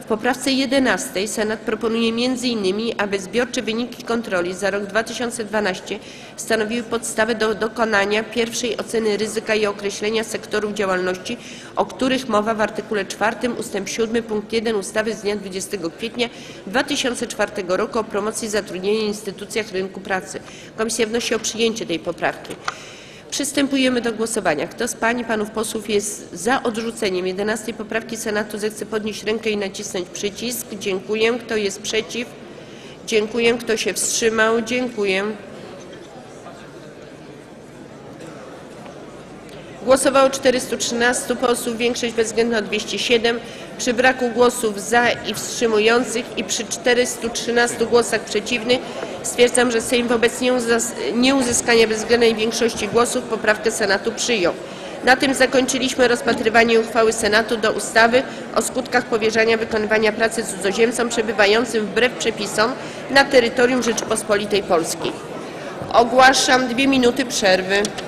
W poprawce 11 Senat proponuje m.in., aby zbiorcze wyniki kontroli za rok 2012 stanowiły podstawę do dokonania pierwszej oceny ryzyka i określenia sektorów działalności, o których mowa w artykule 4 ust. 7 punkt 1 ustawy z dnia 20 kwietnia 2004 roku o promocji zatrudnienia i instytucjach rynku pracy. Komisja wnosi o przyjęcie tej poprawki. Przystępujemy do głosowania. Kto z pań i panów posłów jest za odrzuceniem 11 poprawki Senatu, zechce podnieść rękę i nacisnąć przycisk. Dziękuję. Kto jest przeciw? Dziękuję. Kto się wstrzymał? Dziękuję. Głosowało 413 posłów, większość bezwzględna 207. Przy braku głosów za i wstrzymujących i przy 413 głosach przeciwnych stwierdzam, że Sejm wobec nieuzyskania bezwzględnej większości głosów poprawkę Senatu przyjął. Na tym zakończyliśmy rozpatrywanie uchwały Senatu do ustawy o skutkach powierzania wykonywania pracy cudzoziemcom przebywającym wbrew przepisom na terytorium Rzeczypospolitej Polskiej. Ogłaszam 2 minuty przerwy.